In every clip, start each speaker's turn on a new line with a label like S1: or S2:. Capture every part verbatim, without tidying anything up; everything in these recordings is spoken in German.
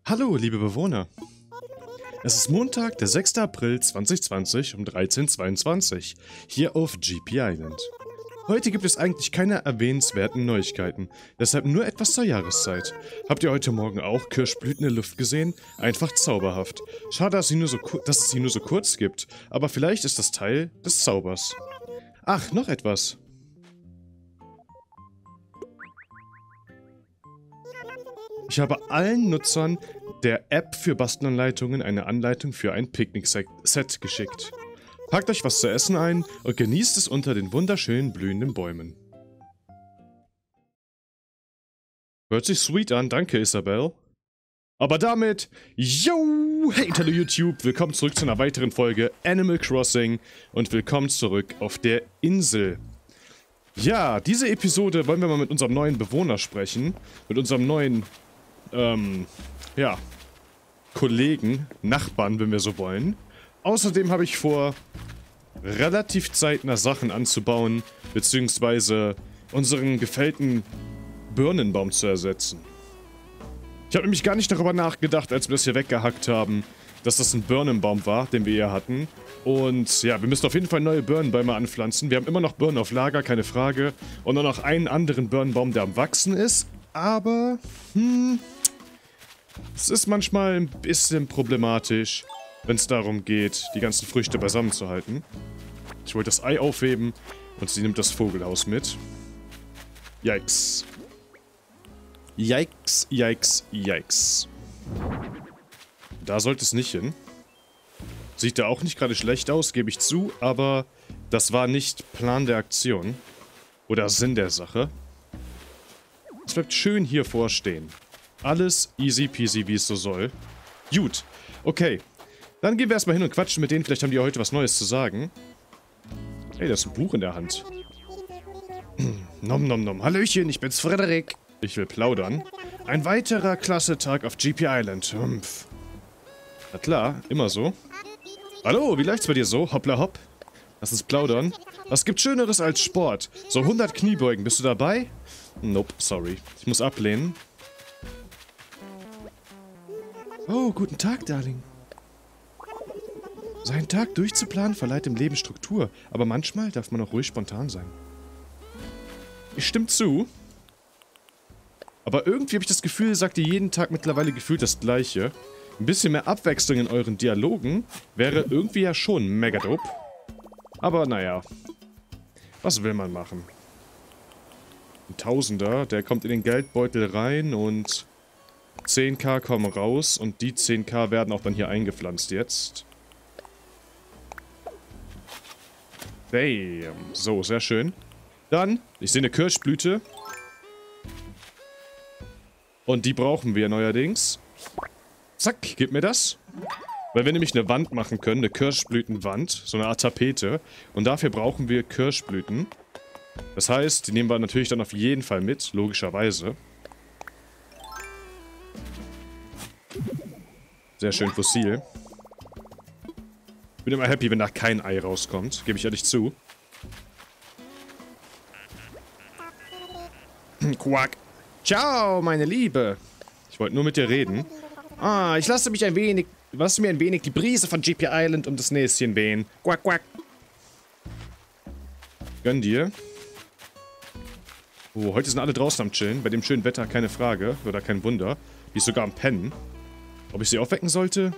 S1: Hallo, liebe Bewohner. Es ist Montag, der sechster April zweitausendzwanzig um dreizehn Uhr zweiundzwanzig, hier auf G P Island. Heute gibt es eigentlich keine erwähnenswerten Neuigkeiten, deshalb nur etwas zur Jahreszeit. Habt ihr heute Morgen auch Kirschblüten in der Luft gesehen? Einfach zauberhaft. Schade, dass, sie nur so dass es sie nur so kurz gibt, aber vielleicht ist das Teil des Zaubers. Ach, noch etwas. Ich habe allen Nutzern der App für Bastelanleitungen eine Anleitung für ein Picknick-Set geschickt. Packt euch was zu essen ein und genießt es unter den wunderschönen blühenden Bäumen. Hört sich sweet an, danke Isabel. Aber damit, yo, hey, hallo YouTube, willkommen zurück zu einer weiteren Folge Animal Crossing und willkommen zurück auf der Insel. Ja, diese Episode wollen wir mal mit unserem neuen Bewohner sprechen, mit unserem neuen, ähm, ja, Kollegen, Nachbarn, wenn wir so wollen. Außerdem habe ich vor, relativ zeitnah Sachen anzubauen, beziehungsweise unseren gefällten Birnenbaum zu ersetzen. Ich habe nämlich gar nicht darüber nachgedacht, als wir das hier weggehackt haben, dass das ein Birnenbaum war, den wir hier hatten. Und ja, wir müssen auf jeden Fall neue Birnenbäume anpflanzen. Wir haben immer noch Birnen auf Lager, keine Frage. Und nur noch einen anderen Birnenbaum, der am Wachsen ist. Aber, hm, es ist manchmal ein bisschen problematisch, wenn es darum geht, die ganzen Früchte beisammen zu halten. Ich wollte das Ei aufheben und sie nimmt das Vogelhaus mit. Yikes. Yikes, yikes, yikes. Da sollte es nicht hin. Sieht da auch nicht gerade schlecht aus, gebe ich zu, aber das war nicht Plan der Aktion. Oder Sinn der Sache. Es bleibt schön hier vorstehen. Alles easy peasy, wie es so soll. Gut, okay. Dann gehen wir erstmal hin und quatschen mit denen. Vielleicht haben die heute was Neues zu sagen. Hey, da ist ein Buch in der Hand. Nom nom nom. Hallöchen, ich bin's Frederik. Ich will plaudern. Ein weiterer klasse Tag auf G P Island. Humpf. Na klar, immer so. Hallo, wie läuft's bei dir so? Hoppla hopp. Lass uns plaudern. Was gibt Schöneres als Sport? So hundert Kniebeugen, bist du dabei? Nope, sorry. Ich muss ablehnen. Oh, guten Tag, Darling. Seinen Tag durchzuplanen verleiht dem Leben Struktur, aber manchmal darf man auch ruhig spontan sein. Ich stimme zu. Aber irgendwie habe ich das Gefühl, sagt ihr jeden Tag mittlerweile gefühlt das Gleiche. Ein bisschen mehr Abwechslung in euren Dialogen wäre irgendwie ja schon mega dope. Aber naja. Was will man machen? Ein Tausender, der kommt in den Geldbeutel rein und zehn K kommen raus und die zehn K werden auch dann hier eingepflanzt jetzt. Damn. So, sehr schön. Dann, ich sehe eine Kirschblüte. Und die brauchen wir neuerdings. Zack, gib mir das. Weil wir nämlich eine Wand machen können, eine Kirschblütenwand, so eine Art Tapete. Und dafür brauchen wir Kirschblüten. Das heißt, die nehmen wir natürlich dann auf jeden Fall mit, logischerweise. Sehr schön fossil. Ich bin immer happy, wenn da kein Ei rauskommt, gebe ich ehrlich zu. Quack. Ciao, meine Liebe. Ich wollte nur mit dir reden. Ah, ich lasse mich ein wenig, lasse mir ein wenig die Brise von G P Island um das Näschen wehen. Quack, quack. Gönn dir. Oh, heute sind alle draußen am Chillen. Bei dem schönen Wetter keine Frage. Oder kein Wunder. Die ist sogar am Pennen. Ob ich sie aufwecken sollte?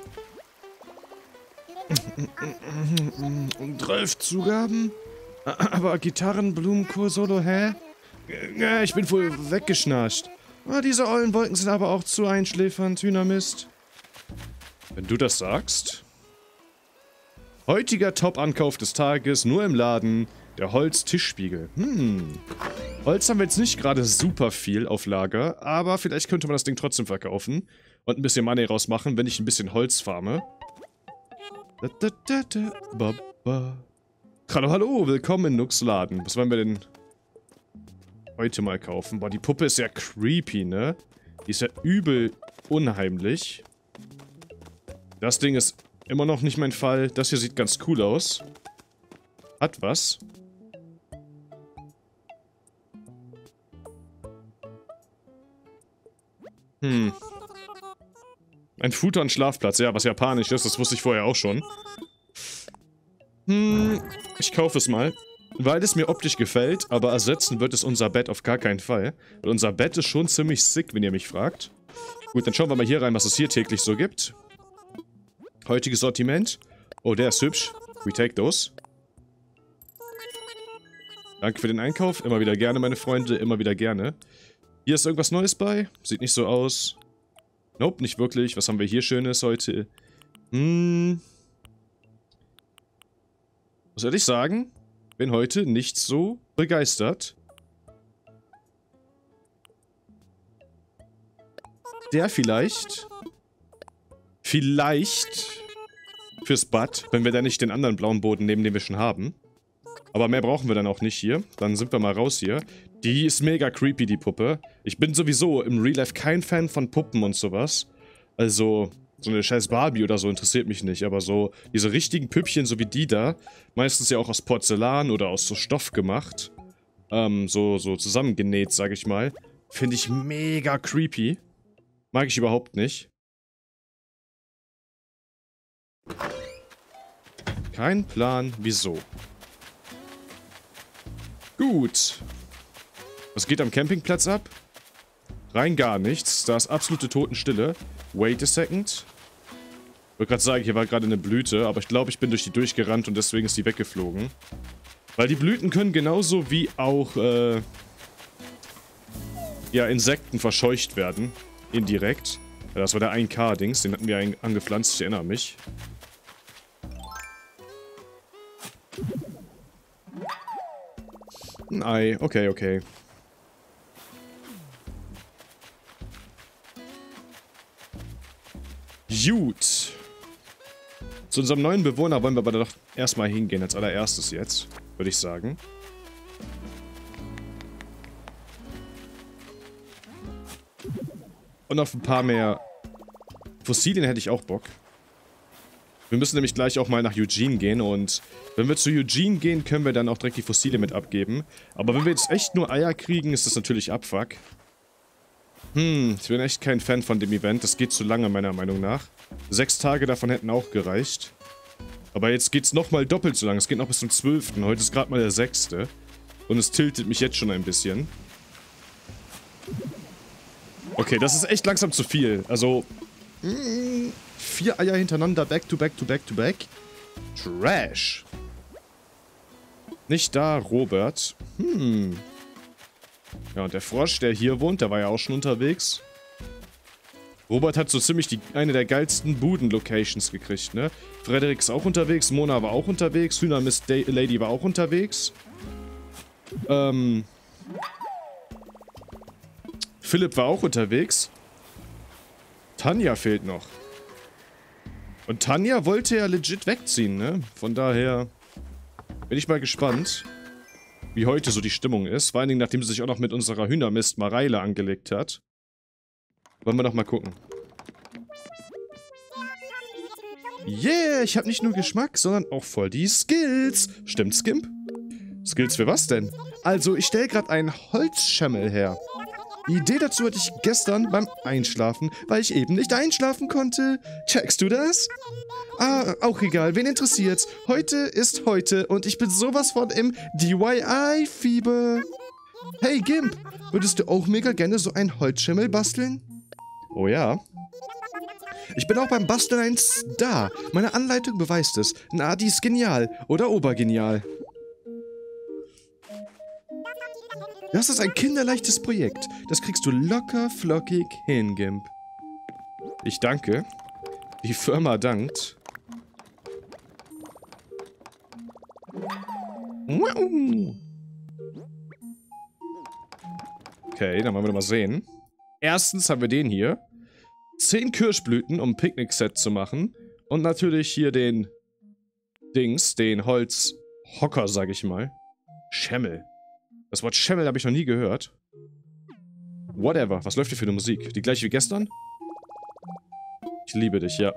S1: Zwölf Zugaben? Aber Gitarren, Blumenkohl, Solo, hä? Ja, ich bin wohl weggeschnarcht. Ah, diese ollen Wolken sind aber auch zu einschläfernd, Hühnermist. Wenn du das sagst. Heutiger Top-Ankauf des Tages, nur im Laden, der Holz-Tischspiegel. Hm. Holz haben wir jetzt nicht gerade super viel auf Lager, aber vielleicht könnte man das Ding trotzdem verkaufen und ein bisschen Money rausmachen, wenn ich ein bisschen Holz farme. Da, da, da, da, ba, ba. Hallo, hallo, willkommen in Nooks Laden. Was wollen wir denn heute mal kaufen? Boah, die Puppe ist ja creepy, ne? Die ist ja übel unheimlich. Das Ding ist immer noch nicht mein Fall. Das hier sieht ganz cool aus. Hat was. Hm. Ein Futon-Schlafplatz, ja, was japanisch ist, das wusste ich vorher auch schon. Hm, ich kaufe es mal. Weil es mir optisch gefällt, aber ersetzen wird es unser Bett auf gar keinen Fall. Weil unser Bett ist schon ziemlich sick, wenn ihr mich fragt. Gut, dann schauen wir mal hier rein, was es hier täglich so gibt. Heutiges Sortiment. Oh, der ist hübsch. We take those. Danke für den Einkauf. Immer wieder gerne, meine Freunde. Immer wieder gerne. Hier ist irgendwas Neues bei. Sieht nicht so aus. Nope, nicht wirklich. Was haben wir hier Schönes heute? Hm. Was soll ich sagen? Bin heute nicht so begeistert. Der vielleicht... Vielleicht... Fürs Bad, wenn wir da nicht den anderen blauen Boden nehmen, den wir schon haben. Aber mehr brauchen wir dann auch nicht hier. Dann sind wir mal raus hier. Die ist mega creepy, die Puppe. Ich bin sowieso im Real Life kein Fan von Puppen und sowas. Also... So eine scheiß Barbie oder so interessiert mich nicht, aber so diese richtigen Püppchen, so wie die da, meistens ja auch aus Porzellan oder aus so Stoff gemacht, ähm, so, so zusammengenäht, sag ich mal, finde ich mega creepy. Mag ich überhaupt nicht. Kein Plan, wieso. Gut. Was geht am Campingplatz ab? Rein gar nichts, da ist absolute Totenstille. Wait a second. Ich wollte gerade sagen, hier war gerade eine Blüte, aber ich glaube, ich bin durch die durchgerannt und deswegen ist die weggeflogen. Weil die Blüten können genauso wie auch, äh, ja, Insekten verscheucht werden. Indirekt. Ja, das war der ein K-Dings, den hatten wir angepflanzt, ich erinnere mich. Ein Ei, okay, okay. Gut. Zu unserem neuen Bewohner wollen wir aber doch erstmal hingehen, als allererstes jetzt, würde ich sagen. Und auf ein paar mehr Fossilien hätte ich auch Bock. Wir müssen nämlich gleich auch mal nach Eugene gehen und wenn wir zu Eugene gehen, können wir dann auch direkt die Fossilien mit abgeben. Aber wenn wir jetzt echt nur Eier kriegen, ist das natürlich Abfuck. Hm, ich bin echt kein Fan von dem Event. Das geht zu lange, meiner Meinung nach. Sechs Tage davon hätten auch gereicht. Aber jetzt geht's nochmal doppelt so lang. Es geht noch bis zum zwölften Heute ist gerade mal der sechste Und es tiltet mich jetzt schon ein bisschen. Okay, das ist echt langsam zu viel. Also, mh, vier Eier hintereinander, back to back to back to back. Trash. Nicht da, Robert. Hm. Ja, und der Frosch, der hier wohnt, der war ja auch schon unterwegs. Robert hat so ziemlich die, eine der geilsten Buden-Locations gekriegt, ne? Frederik ist auch unterwegs, Mona war auch unterwegs, Hühnermist Lady war auch unterwegs. Ähm... Philipp war auch unterwegs. Tanja fehlt noch. Und Tanja wollte ja legit wegziehen, ne? Von daher bin ich mal gespannt, wie heute so die Stimmung ist. Vor allen Dingen, nachdem sie sich auch noch mit unserer Hühnermist Mareile angelegt hat. Wollen wir doch mal gucken. Yeah, ich habe nicht nur Geschmack, sondern auch voll die Skills. Stimmt's, Gimp? Skills für was denn? Also, ich stelle gerade einen Holzschemmel her. Die Idee dazu hatte ich gestern beim Einschlafen, weil ich eben nicht einschlafen konnte. Checkst du das? Ah, auch egal, wen interessiert's? Heute ist heute und ich bin sowas von im D I Y-Fieber. Hey Gimp, würdest du auch mega gerne so einen Holzschimmel basteln? Oh ja. Ich bin auch beim Basteln ein Star. Meine Anleitung beweist es. Na, die ist genial oder obergenial. Das ist ein kinderleichtes Projekt. Das kriegst du locker flockig hin, Gimp. Ich danke. Die Firma dankt. Okay, dann wollen wir mal sehen. Erstens haben wir den hier. Zehn Kirschblüten, um ein Picknick-Set zu machen. Und natürlich hier den Dings, den Holzhocker, sag ich mal. Schemmel. Das Wort Schemmel habe ich noch nie gehört. Whatever. Was läuft hier für eine Musik? Die gleiche wie gestern? Ich liebe dich, ja.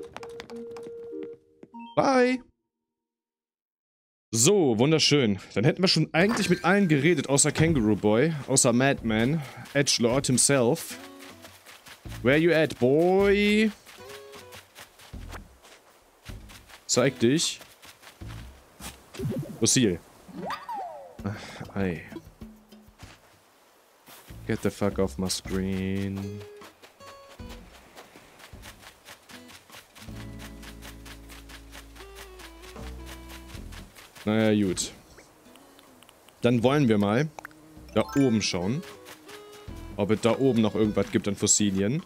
S1: Bye. So, wunderschön. Dann hätten wir schon eigentlich mit allen geredet, außer Kangaroo Boy, außer Madman, Edgelord himself. Where you at, boy? Zeig dich. Fossil. Ach, ei. Get the fuck off my screen. Naja, gut. Dann wollen wir mal da oben schauen. Ob es da oben noch irgendwas gibt an Fossilien.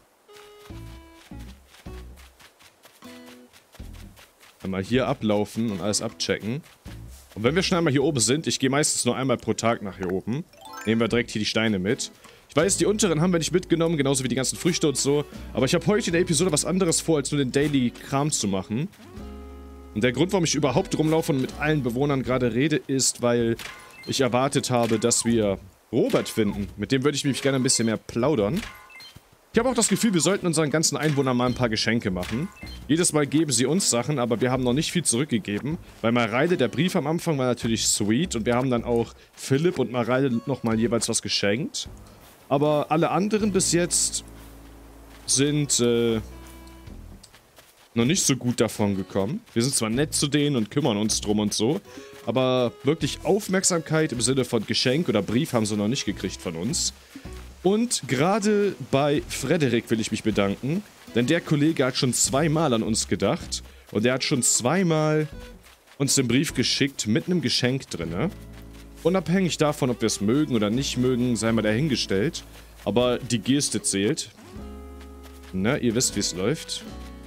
S1: Einmal hier ablaufen und alles abchecken. Und wenn wir schon einmal hier oben sind, ich gehe meistens nur einmal pro Tag nach hier oben. Nehmen wir direkt hier die Steine mit. Ich weiß, die unteren haben wir nicht mitgenommen, genauso wie die ganzen Früchte und so. Aber ich habe heute in der Episode was anderes vor, als nur den Daily-Kram zu machen. Und der Grund, warum ich überhaupt rumlaufe und mit allen Bewohnern gerade rede, ist, weil ich erwartet habe, dass wir Robert finden. Mit dem würde ich mich gerne ein bisschen mehr plaudern. Ich habe auch das Gefühl, wir sollten unseren ganzen Einwohnern mal ein paar Geschenke machen. Jedes Mal geben sie uns Sachen, aber wir haben noch nicht viel zurückgegeben. Bei Mareile, der Brief am Anfang war natürlich sweet und wir haben dann auch Philipp und Mareile nochmal jeweils was geschenkt. Aber alle anderen bis jetzt sind äh, noch nicht so gut davon gekommen. Wir sind zwar nett zu denen und kümmern uns drum und so, aber wirklich Aufmerksamkeit im Sinne von Geschenk oder Brief haben sie noch nicht gekriegt von uns. Und gerade bei Frederik will ich mich bedanken, denn der Kollege hat schon zweimal an uns gedacht und er hat schon zweimal uns den Brief geschickt mit einem Geschenk drin. Unabhängig davon, ob wir es mögen oder nicht mögen, sei mal dahingestellt, aber die Geste zählt. Na, ihr wisst, wie es läuft.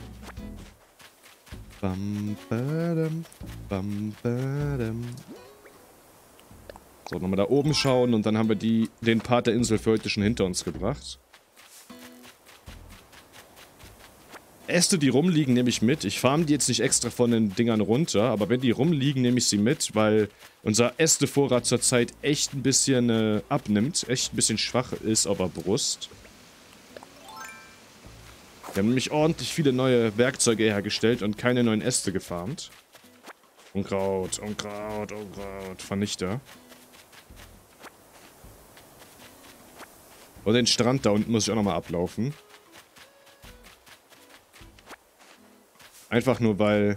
S1: Bam, badam, bam, badam. So, nochmal da oben schauen und dann haben wir die, den Part der Insel für heute schon hinter uns gebracht. Äste, die rumliegen, nehme ich mit. Ich farm die jetzt nicht extra von den Dingern runter, aber wenn die rumliegen, nehme ich sie mit, weil unser Äste-Vorrat zurzeit echt ein bisschen äh, abnimmt, echt ein bisschen schwach ist auf der Brust. Wir haben nämlich ordentlich viele neue Werkzeuge hergestellt und keine neuen Äste gefarmt. Unkraut, Unkraut, Unkraut, Vernichter. Und den Strand da unten muss ich auch nochmal ablaufen. Einfach nur, weil...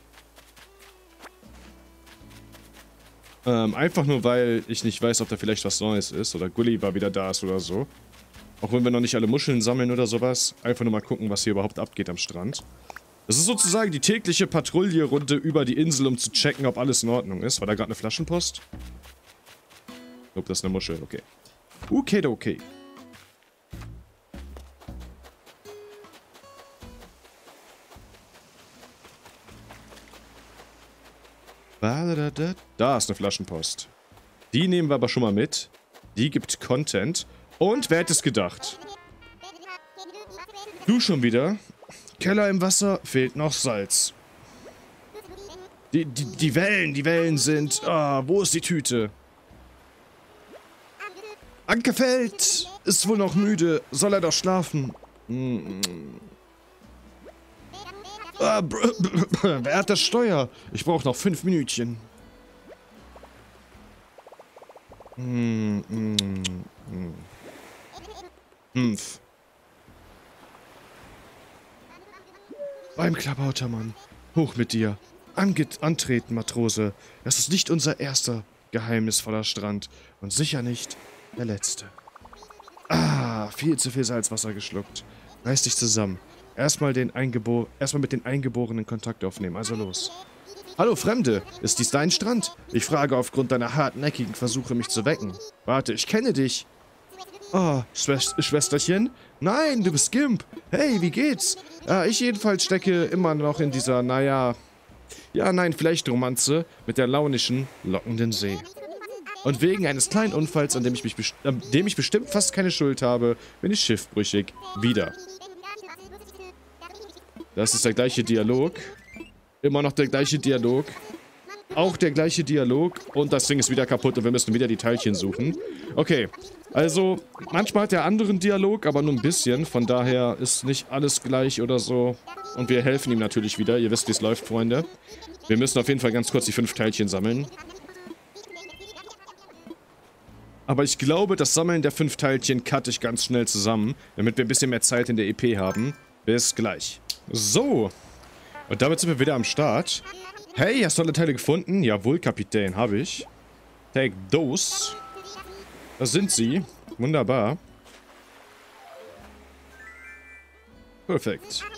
S1: Ähm, einfach nur, weil ich nicht weiß, ob da vielleicht was Neues ist. Oder Gulliver wieder da ist oder so. Auch wenn wir noch nicht alle Muscheln sammeln oder sowas. Einfach nur mal gucken, was hier überhaupt abgeht am Strand. Das ist sozusagen die tägliche Patrouillerunde über die Insel, um zu checken, ob alles in Ordnung ist. War da gerade eine Flaschenpost? Ich glaube, das ist eine Muschel. Okay. Okay, okay. Da ist eine Flaschenpost. Die nehmen wir aber schon mal mit. Die gibt Content. Und wer hätte es gedacht? Du schon wieder? Keller im Wasser, fehlt noch Salz. Die, die, die Wellen, die Wellen sind... Ah, wo ist die Tüte? Ankerfeld ist wohl noch müde. Soll er doch schlafen? Mm. Ah, br br wer hat das Steuer? Ich brauche noch fünf Minütchen. Mm, mm, mm. Fünf. Beim Klabautermann. Hoch mit dir. Ange antreten, Matrose. Das ist nicht unser erster geheimnisvoller Strand. Und sicher nicht der letzte. Ah, viel zu viel Salzwasser geschluckt. Reiß dich zusammen. Erstmal den Eingebo erstmal mit den Eingeborenen Kontakt aufnehmen. Also los. Hallo Fremde, ist dies dein Strand? Ich frage aufgrund deiner hartnäckigen Versuche, mich zu wecken. Warte, ich kenne dich. Oh, Schwest Schwesterchen? Nein, du bist Gimp. Hey, wie geht's? Ja, ich jedenfalls stecke immer noch in dieser, naja... Ja, nein, vielleicht Romanze mit der launischen, lockenden See. Und wegen eines kleinen Unfalls, an dem ich, mich an dem ich bestimmt fast keine Schuld habe, bin ich schiffbrüchig. Wieder. Das ist der gleiche Dialog. Immer noch der gleiche Dialog. Auch der gleiche Dialog. Und das Ding ist wieder kaputt und wir müssen wieder die Teilchen suchen. Okay, also manchmal hat der anderen Dialog, aber nur ein bisschen. Von daher ist nicht alles gleich oder so. Und wir helfen ihm natürlich wieder. Ihr wisst, wie es läuft, Freunde. Wir müssen auf jeden Fall ganz kurz die fünf Teilchen sammeln. Aber ich glaube, das Sammeln der fünf Teilchen cutte ich ganz schnell zusammen, damit wir ein bisschen mehr Zeit in der E P haben. Bis gleich. So. Und damit sind wir wieder am Start. Hey, hast du alle Teile gefunden? Jawohl, Kapitän, habe ich. Take those. Das sind sie. Wunderbar. Perfekt.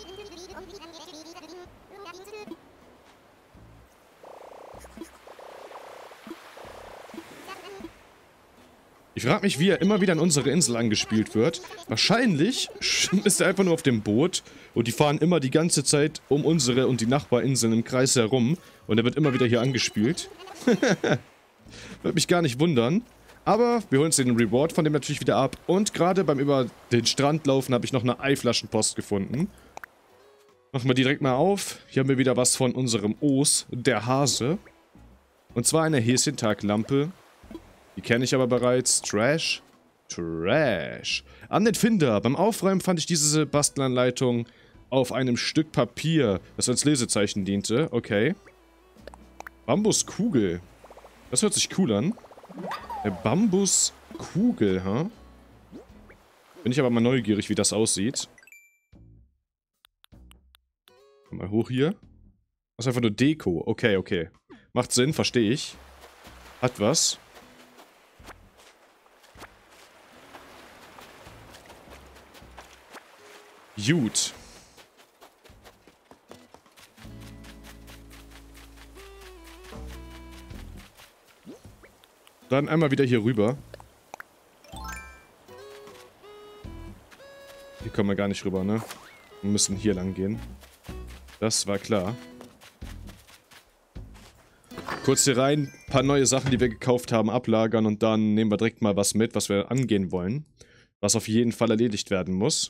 S1: Ich frage mich, wie er immer wieder an unsere Insel angespielt wird. Wahrscheinlich ist er einfach nur auf dem Boot und die fahren immer die ganze Zeit um unsere und die Nachbarinseln im Kreis herum und er wird immer wieder hier angespielt. Würde mich gar nicht wundern. Aber wir holen uns den Reward von dem natürlich wieder ab. Und gerade beim über den Strand laufen habe ich noch eine Eiflaschenpost gefunden. Machen wir direkt mal auf. Hier haben wir wieder was von unserem Os, der Hase. Und zwar eine Häschentaglampe. Die kenne ich aber bereits. Trash. Trash. An den Finder. Beim Aufräumen fand ich diese Bastelanleitung auf einem Stück Papier, das als Lesezeichen diente. Okay. Bambuskugel. Das hört sich cool an. Eine Bambuskugel, ha? Huh? Bin ich aber mal neugierig, wie das aussieht. Mal hoch hier. Das ist einfach nur Deko. Okay, okay. Macht Sinn, verstehe ich. Hat was. Gut. Dann einmal wieder hier rüber. Hier kommen wir gar nicht rüber, ne? Wir müssen hier lang gehen. Das war klar. Kurz hier rein, ein paar neue Sachen, die wir gekauft haben, ablagern und dann nehmen wir direkt mal was mit, was wir angehen wollen. Was auf jeden Fall erledigt werden muss.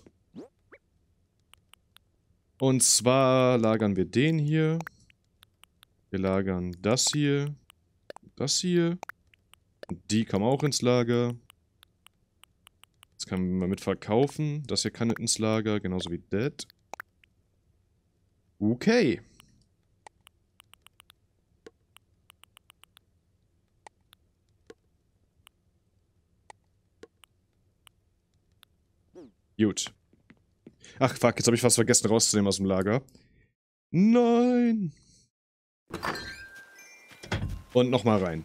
S1: Und zwar lagern wir den hier. Wir lagern das hier. Das hier. Und die kommen auch ins Lager. Das können wir mit verkaufen. Das hier kann ins Lager, genauso wie das. Okay. Gut. Ach, fuck, jetzt habe ich fast vergessen rauszunehmen aus dem Lager. Nein. Und nochmal rein.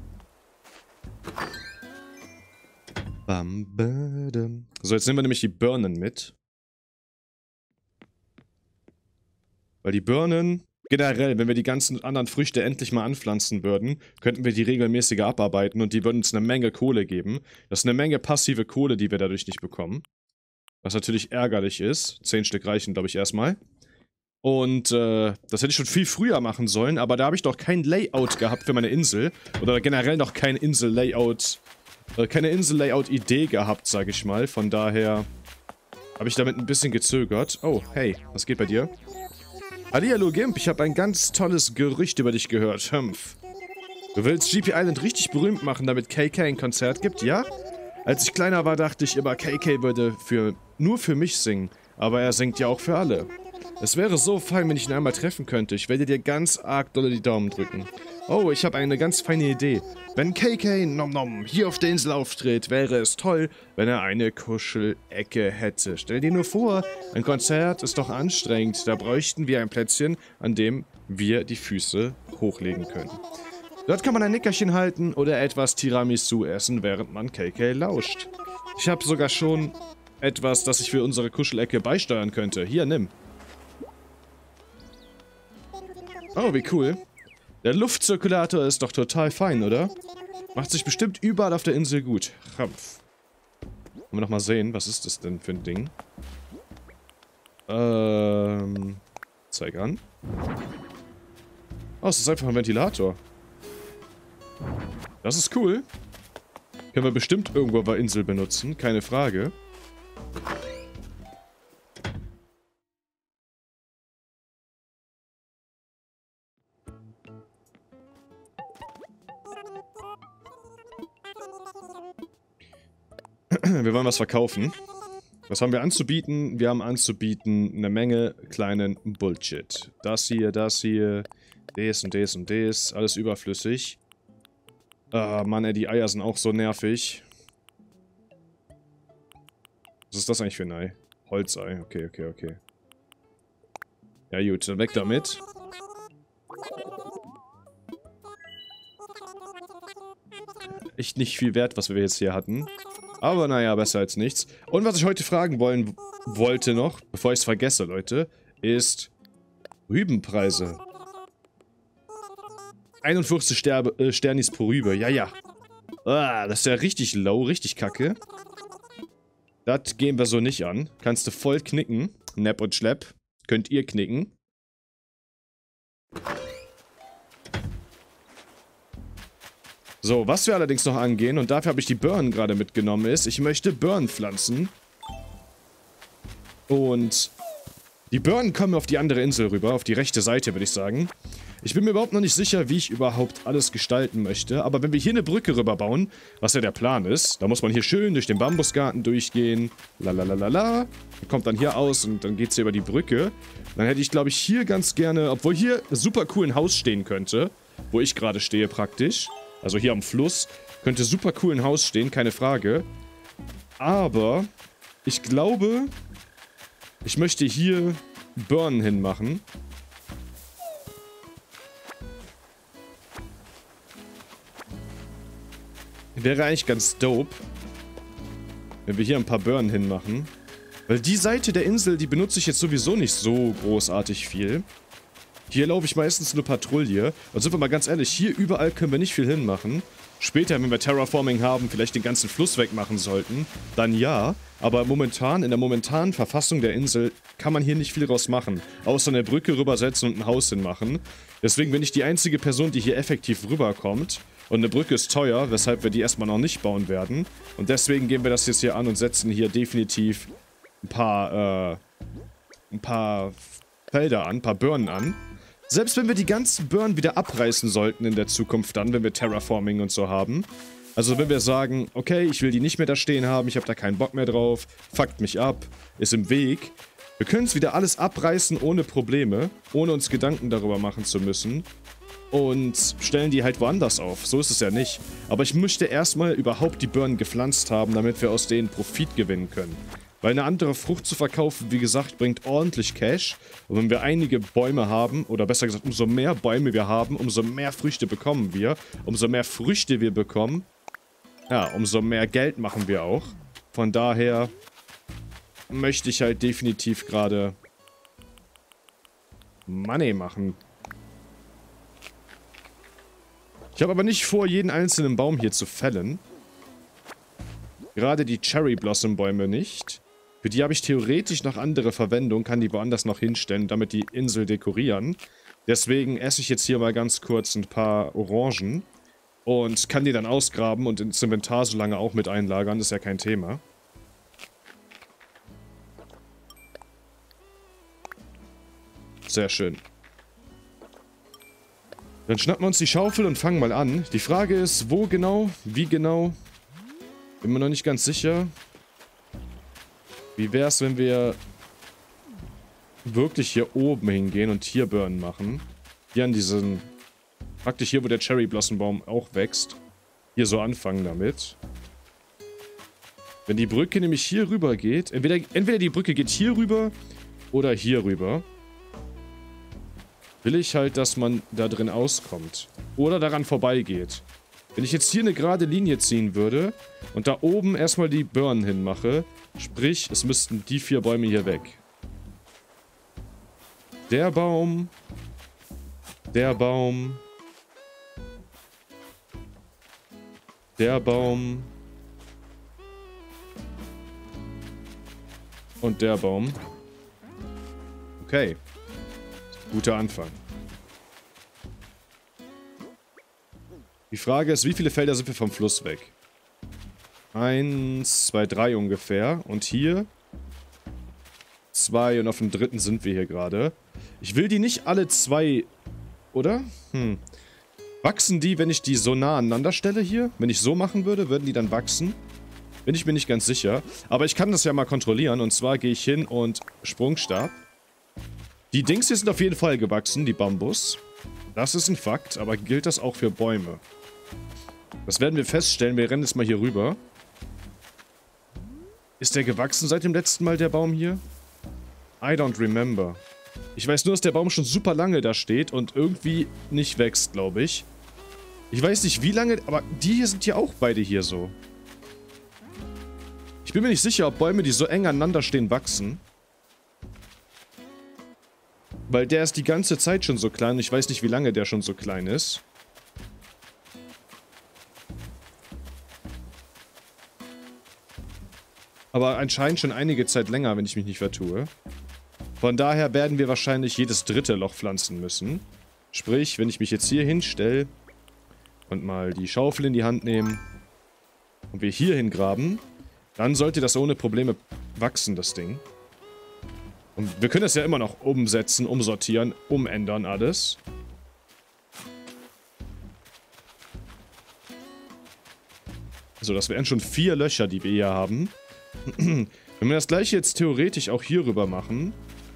S1: Bam, badam. So, jetzt nehmen wir nämlich die Birnen mit. Weil die Birnen, generell, wenn wir die ganzen anderen Früchte endlich mal anpflanzen würden, könnten wir die regelmäßiger abarbeiten und die würden uns eine Menge Kohle geben. Das ist eine Menge passive Kohle, die wir dadurch nicht bekommen. Was natürlich ärgerlich ist. Zehn Stück reichen, glaube ich, erstmal. Und äh, das hätte ich schon viel früher machen sollen, aber da habe ich doch kein Layout gehabt für meine Insel. Oder generell noch kein Insel-Layout, äh, keine Insel-Layout-Idee gehabt, sage ich mal. Von daher habe ich damit ein bisschen gezögert. Oh, hey, was geht bei dir? Hallihallo, Gimp, ich habe ein ganz tolles Gerücht über dich gehört. Hümpf. Du willst G P Island richtig berühmt machen, damit K K ein Konzert gibt, ja? Als ich kleiner war, dachte ich immer, K K würde für, nur für mich singen. Aber er singt ja auch für alle. Es wäre so fein, wenn ich ihn einmal treffen könnte. Ich werde dir ganz arg dolle die Daumen drücken. Oh, ich habe eine ganz feine Idee. Wenn K K nom nom hier auf der Insel auftritt, wäre es toll, wenn er eine Kuschelecke hätte. Stell dir nur vor, ein Konzert ist doch anstrengend. Da bräuchten wir ein Plätzchen, an dem wir die Füße hochlegen können. Dort kann man ein Nickerchen halten oder etwas Tiramisu essen, während man K K lauscht. Ich habe sogar schon etwas, das ich für unsere Kuschelecke beisteuern könnte. Hier, nimm. Oh, wie cool. Der Luftzirkulator ist doch total fein, oder? Macht sich bestimmt überall auf der Insel gut. Rampf. Wollen wir noch mal sehen, was ist das denn für ein Ding? Ähm... Zeig an. Oh, es ist einfach ein Ventilator. Das ist cool. Können wir bestimmt irgendwo auf der Insel benutzen, keine Frage. Wir wollen was verkaufen. Was haben wir anzubieten? Wir haben anzubieten eine Menge kleinen Bullshit. Das hier, das hier, das und das und das. Alles überflüssig. Ah, Mann, ey, die Eier sind auch so nervig. Was ist das eigentlich für ein Ei? Holzei. Okay, okay, okay. Ja gut, dann weg damit. Echt nicht viel wert, was wir jetzt hier hatten. Aber naja, besser als nichts. Und was ich heute fragen wollen wollte noch, bevor ich es vergesse, Leute, ist Rübenpreise. einundvierzig Ster äh, Sternis pro Rübe, ja, ja. Ah, das ist ja richtig low, richtig kacke. Das gehen wir so nicht an. Kannst du voll knicken. Nepp und Schlepp. Könnt ihr knicken. So, was wir allerdings noch angehen, und dafür habe ich die Birnen gerade mitgenommen, ist, ich möchte Birnen pflanzen. Und die Birnen kommen auf die andere Insel rüber, auf die rechte Seite, würde ich sagen. Ich bin mir überhaupt noch nicht sicher, wie ich überhaupt alles gestalten möchte, aber wenn wir hier eine Brücke rüberbauen, was ja der Plan ist, da muss man hier schön durch den Bambusgarten durchgehen, lalalala, kommt dann hier aus und dann geht es hier über die Brücke. Dann hätte ich, glaube ich, hier ganz gerne, obwohl hier super cool ein Haus stehen könnte, wo ich gerade stehe praktisch, also hier am Fluss, könnte super cool ein Haus stehen, keine Frage. Aber ich glaube, ich möchte hier Birnen hinmachen. Wäre eigentlich ganz dope, wenn wir hier ein paar Birnen hinmachen. Weil die Seite der Insel, die benutze ich jetzt sowieso nicht so großartig viel. Hier laufe ich meistens nur Patrouille. Und sind wir mal ganz ehrlich, hier überall können wir nicht viel hinmachen. Später, wenn wir Terraforming haben, vielleicht den ganzen Fluss wegmachen sollten, dann ja. Aber momentan, in der momentanen Verfassung der Insel, kann man hier nicht viel draus machen. Außer eine Brücke rübersetzen und ein Haus hinmachen. Deswegen bin ich die einzige Person, die hier effektiv rüberkommt. Und eine Brücke ist teuer, weshalb wir die erstmal noch nicht bauen werden. Und deswegen gehen wir das jetzt hier an und setzen hier definitiv ein paar, äh, ein paar Felder an, ein paar Birnen an. Selbst wenn wir die ganzen Birnen wieder abreißen sollten in der Zukunft dann, wenn wir Terraforming und so haben. Also wenn wir sagen, okay, ich will die nicht mehr da stehen haben, ich habe da keinen Bock mehr drauf, fuckt mich ab, ist im Weg. Wir können es wieder alles abreißen ohne Probleme, ohne uns Gedanken darüber machen zu müssen. Und stellen die halt woanders auf. So ist es ja nicht. Aber ich möchte erstmal überhaupt die Birnen gepflanzt haben, damit wir aus denen Profit gewinnen können. Weil eine andere Frucht zu verkaufen, wie gesagt, bringt ordentlich Cash. Und wenn wir einige Bäume haben, oder besser gesagt, umso mehr Bäume wir haben, umso mehr Früchte bekommen wir. Umso mehr Früchte wir bekommen, ja, umso mehr Geld machen wir auch. Von daher möchte ich halt definitiv gerade Money machen. Ich habe aber nicht vor, jeden einzelnen Baum hier zu fällen. Gerade die Cherry Blossom Bäume nicht. Für die habe ich theoretisch noch andere Verwendung, kann die woanders noch hinstellen, damit die Insel dekorieren. Deswegen esse ich jetzt hier mal ganz kurz ein paar Orangen. Und kann die dann ausgraben und ins Inventar so lange auch mit einlagern, ist ja kein Thema. Sehr schön. Dann schnappen wir uns die Schaufel und fangen mal an. Die Frage ist, wo genau, wie genau, bin mir noch nicht ganz sicher. Wie wäre es, wenn wir wirklich hier oben hingehen und hier Birnen machen? Hier an diesen, praktisch hier, wo der Cherry Blossom Baum auch wächst. Hier so anfangen damit. Wenn die Brücke nämlich hier rüber geht, entweder, entweder die Brücke geht hier rüber oder hier rüber. Will ich halt, dass man da drin auskommt. Oder daran vorbeigeht. Wenn ich jetzt hier eine gerade Linie ziehen würde und da oben erstmal die Birnen hinmache, sprich, es müssten die vier Bäume hier weg. Der Baum. Der Baum. Der Baum. Und der Baum. Okay. Guter Anfang. Die Frage ist, wie viele Felder sind wir vom Fluss weg? Eins, zwei, drei ungefähr. Und hier zwei und auf dem dritten sind wir hier gerade. Ich will die nicht alle zwei, oder? Hm. Wachsen die, wenn ich die so nah aneinander stelle hier? Wenn ich so machen würde, würden die dann wachsen? Bin ich mir nicht ganz sicher. Aber ich kann das ja mal kontrollieren. Und zwar gehe ich hin und Sprungstab. Die Dings hier sind auf jeden Fall gewachsen, die Bambus. Das ist ein Fakt, aber gilt das auch für Bäume? Das werden wir feststellen. Wir rennen jetzt mal hier rüber. Ist der gewachsen seit dem letzten Mal, der Baum hier? I don't remember. Ich weiß nur, dass der Baum schon super lange da steht und irgendwie nicht wächst, glaube ich. Ich weiß nicht, wie lange, aber die hier sind ja auch beide hier so. Ich bin mir nicht sicher, ob Bäume, die so eng aneinander stehen, wachsen. Weil der ist die ganze Zeit schon so klein. Ich weiß nicht, wie lange der schon so klein ist. Aber anscheinend schon einige Zeit länger, wenn ich mich nicht vertue. Von daher werden wir wahrscheinlich jedes dritte Loch pflanzen müssen. Sprich, wenn ich mich jetzt hier hinstelle und mal die Schaufel in die Hand nehmen und wir hier hingraben, dann sollte das ohne Probleme wachsen, das Ding. Und wir können das ja immer noch umsetzen, umsortieren, umändern alles. So, das wären schon vier Löcher, die wir hier haben. Wenn wir das gleiche jetzt theoretisch auch hier rüber machen,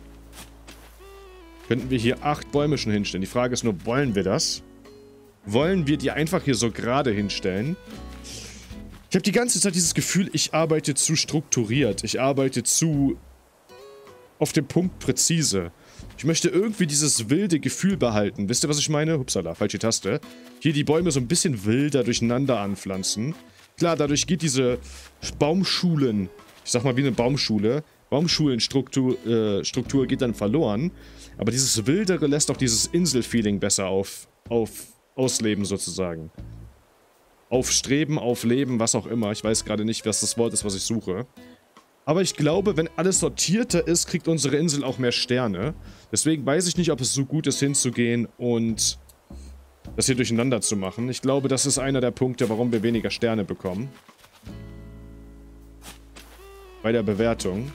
S1: könnten wir hier acht Bäume schon hinstellen. Die Frage ist nur, wollen wir das? Wollen wir die einfach hier so gerade hinstellen? Ich habe die ganze Zeit dieses Gefühl, ich arbeite zu strukturiert. Ich arbeite zu auf den Punkt präzise. Ich möchte irgendwie dieses wilde Gefühl behalten. Wisst ihr, was ich meine? Hupsala, falsche Taste. Hier die Bäume so ein bisschen wilder durcheinander anpflanzen. Klar, dadurch geht diese Baumschulen, ich sag mal wie eine Baumschule, Baumschulenstruktur äh, Struktur geht dann verloren. Aber dieses Wildere lässt auch dieses Inselfeeling besser auf, auf, ausleben sozusagen. Aufstreben, aufleben, was auch immer. Ich weiß gerade nicht, was das Wort ist, was ich suche. Aber ich glaube, wenn alles sortierter ist, kriegt unsere Insel auch mehr Sterne. Deswegen weiß ich nicht, ob es so gut ist, hinzugehen und das hier durcheinander zu machen. Ich glaube, das ist einer der Punkte, warum wir weniger Sterne bekommen. Bei der Bewertung.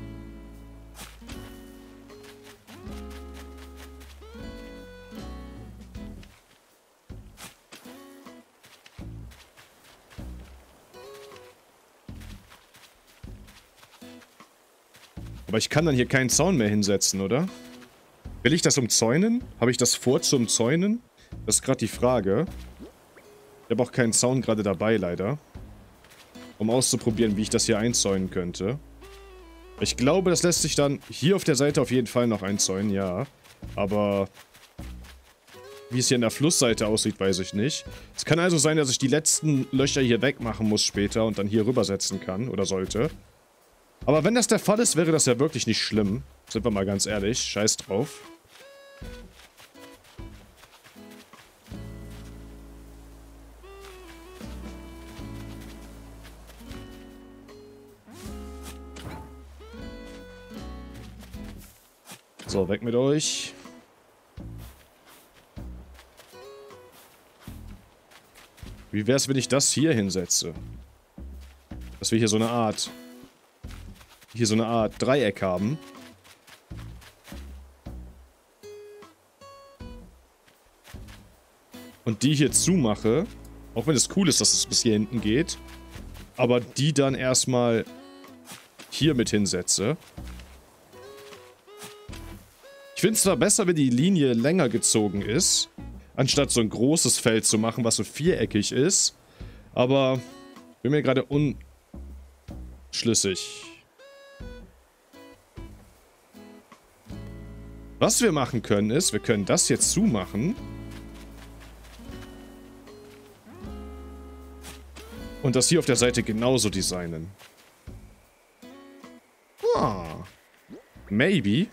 S1: Aber ich kann dann hier keinen Zaun mehr hinsetzen, oder? Will ich das umzäunen? Habe ich das vor zu umzäunen? Das ist gerade die Frage. Ich habe auch keinen Zaun gerade dabei, leider. Um auszuprobieren, wie ich das hier einzäunen könnte. Ich glaube, das lässt sich dann hier auf der Seite auf jeden Fall noch einzäunen, ja. Aber wie es hier an der Flussseite aussieht, weiß ich nicht. Es kann also sein, dass ich die letzten Löcher hier wegmachen muss später und dann hier rübersetzen kann oder sollte. Aber wenn das der Fall ist, wäre das ja wirklich nicht schlimm. Sind wir mal ganz ehrlich. Scheiß drauf. So, weg mit euch. Wie wär's, wenn ich das hier hinsetze? Dass wir hier so eine Art... Hier so eine Art Dreieck haben. Und die hier zumache. Auch wenn es cool ist, dass es bis hier hinten geht. Aber die dann erstmal hier mit hinsetze. Ich finde es zwar besser, wenn die Linie länger gezogen ist, anstatt so ein großes Feld zu machen, was so viereckig ist. Aber bin mir gerade unschlüssig. Was wir machen können ist, wir können das jetzt zumachen. Und das hier auf der Seite genauso designen. Ah. Maybe.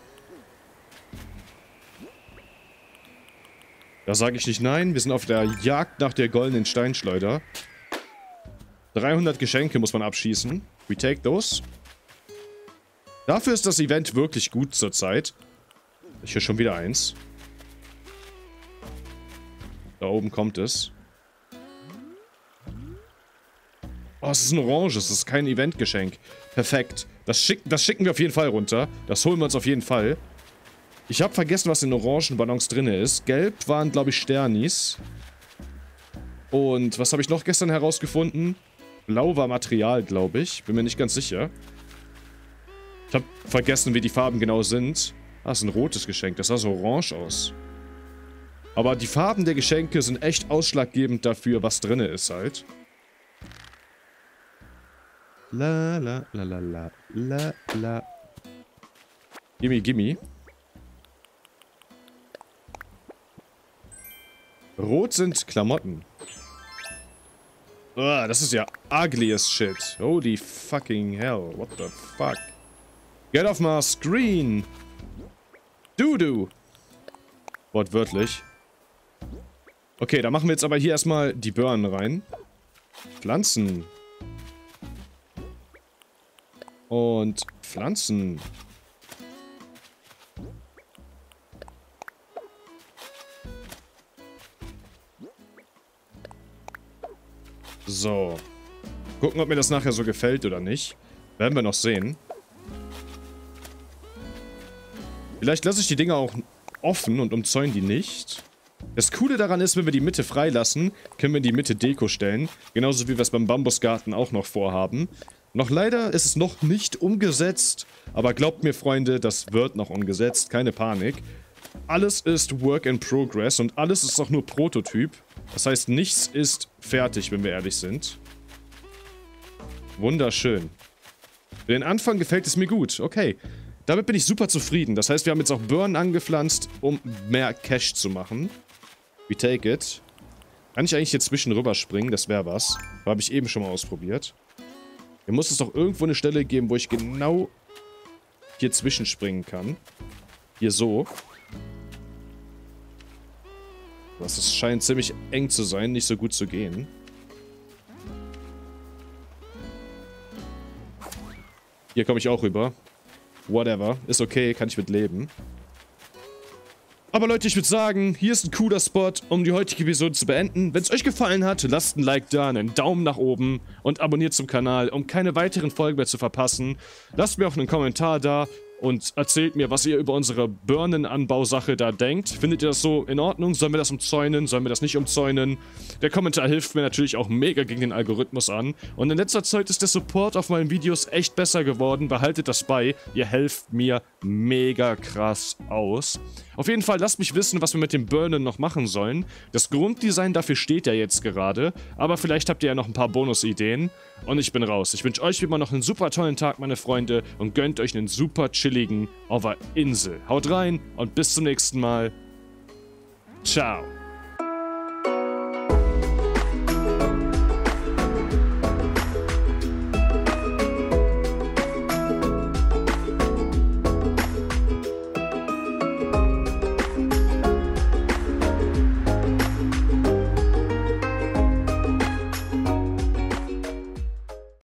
S1: Da sage ich nicht nein. Wir sind auf der Jagd nach der goldenen Steinschleuder. dreihundert Geschenke muss man abschießen. We take those. Dafür ist das Event wirklich gut zurzeit. Ich höre schon wieder eins. Da oben kommt es. Oh, es ist ein Orange. Es ist kein Eventgeschenk. Perfekt. Das, schick, das schicken wir auf jeden Fall runter. Das holen wir uns auf jeden Fall. Ich habe vergessen, was in orangen Ballons drin ist. Gelb waren, glaube ich, Sternis. Und was habe ich noch gestern herausgefunden? Blau war Material, glaube ich. Bin mir nicht ganz sicher. Ich habe vergessen, wie die Farben genau sind. Ah, das ist ein rotes Geschenk. Das sah so orange aus. Aber die Farben der Geschenke sind echt ausschlaggebend dafür, was drin ist halt. La la la la la la la. Gimme, gimme. Rot sind Klamotten. Ah, das ist ja ugly as shit. Holy fucking hell. What the fuck? Get off my screen. Du-du. Wortwörtlich. Okay, da machen wir jetzt aber hier erstmal die Birnen rein. Pflanzen. Und Pflanzen. So. Gucken, ob mir das nachher so gefällt oder nicht. Werden wir noch sehen. Vielleicht lasse ich die Dinger auch offen und umzäune die nicht. Das Coole daran ist, wenn wir die Mitte freilassen, können wir in die Mitte Deko stellen. Genauso wie wir es beim Bambusgarten auch noch vorhaben. Noch leider ist es noch nicht umgesetzt. Aber glaubt mir, Freunde, das wird noch umgesetzt. Keine Panik. Alles ist Work in Progress und alles ist auch nur Prototyp. Das heißt, nichts ist fertig, wenn wir ehrlich sind. Wunderschön. Für den Anfang gefällt es mir gut. Okay. Damit bin ich super zufrieden. Das heißt, wir haben jetzt auch Birnen angepflanzt, um mehr Cash zu machen. We take it. Kann ich eigentlich hier zwischen rüber springen? Das wäre was. Habe ich eben schon mal ausprobiert. Hier muss es doch irgendwo eine Stelle geben, wo ich genau hier zwischenspringen kann. Hier so. Das scheint ziemlich eng zu sein, nicht so gut zu gehen. Hier komme ich auch rüber. Whatever. Ist okay, kann ich mit leben. Aber Leute, ich würde sagen, hier ist ein cooler Spot, um die heutige Episode zu beenden. Wenn es euch gefallen hat, lasst ein Like da, einen Daumen nach oben und abonniert zum Kanal, um keine weiteren Folgen mehr zu verpassen. Lasst mir auch einen Kommentar da und erzählt mir, was ihr über unsere Birnenanbausache da denkt. Findet ihr das so in Ordnung? Sollen wir das umzäunen? Sollen wir das nicht umzäunen? Der Kommentar hilft mir natürlich auch mega gegen den Algorithmus an. Und in letzter Zeit ist der Support auf meinen Videos echt besser geworden. Behaltet das bei. Ihr helft mir mega krass aus. Auf jeden Fall lasst mich wissen, was wir mit dem Birnen noch machen sollen. Das Grunddesign dafür steht ja jetzt gerade. Aber vielleicht habt ihr ja noch ein paar Bonusideen. Und ich bin raus. Ich wünsche euch wie immer noch einen super tollen Tag, meine Freunde. Und gönnt euch einen super chilligen auf der Insel. Haut rein und bis zum nächsten Mal. Ciao.